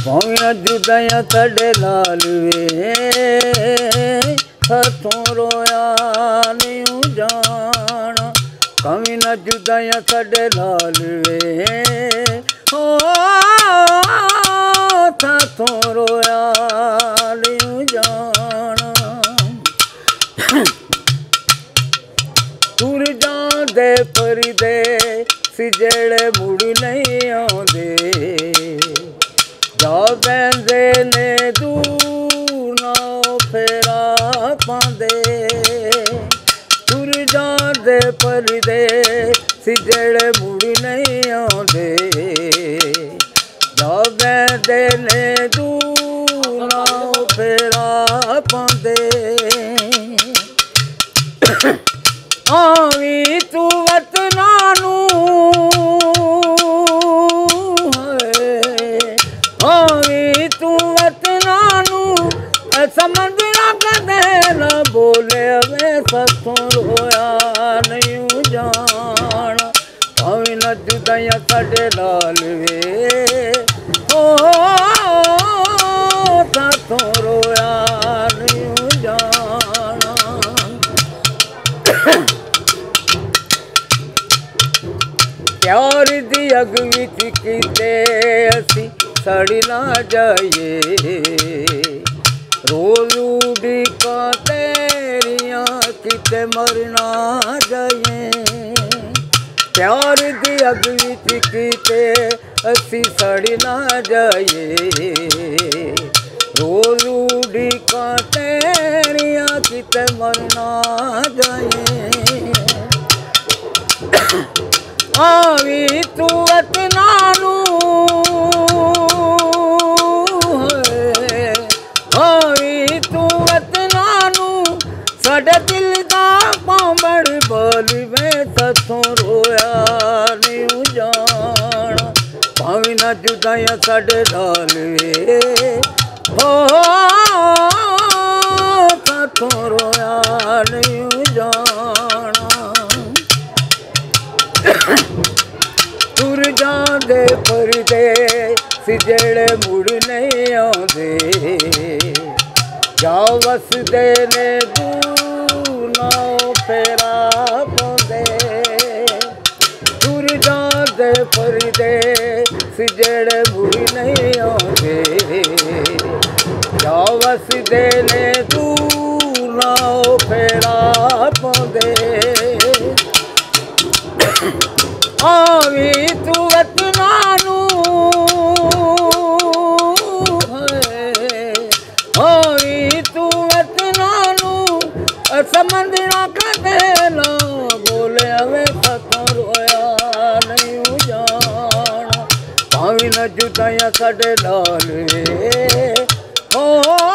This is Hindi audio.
भावियां जुदाइयां साडे नाल वे साथों रोया नहीं जाना। कभी ना जुदाइयां साडे नाल वे हो साथों रोया नहीं जाना। तुर जांदे परदे सी जेड़े मुड़ नहीं आंदे जा बैंदे ने दूर ना फेरा पांदे। तुर जांदे परदे सी जेड़े मुड़ नहीं आंदे जा बैंदे ने दूर ना फेरा पांदे। आवी तू वतना नू आवी तू वतना नू समझना कदे न बोले वे साथों रोया नहीं जाना। आवी न जुदाइयां साडे नाल वे ओ साथों रोया नहीं जाना। प्यार दी अग विच कीते असी सड़ी ना जाइए रोज उड़ीका तेरियां किते मरना जाइए। प्यार दी अग विच कीते असी सड़ी ना जाइए रोज उड़ीका तेरियां किते मरना जाइए। आवी तू वतना नू आवी तू वतना नू साडे दिल दा पांबड़ बोल वे साथों रोया नहीं जाना। भावी ना जुदाइयां साडे नाल वे हो साथों रोया नहीं जाना। तुर जांदे परदे सी जेड़े मुड़ नहीं आंदे जा वसदे ने दूर ना फेरा पांदे। तुर जांदे परदे सी जेड़े मुड़ नहीं आंदे जा वसदे ने दूर ना फेरा पांदे। आवी तू वतना नू आवी तू वतना नू समझना कदे ना बोले वे साथों रोया नहीं जाना। भावी न जुदाइयां साडे नाल वे हो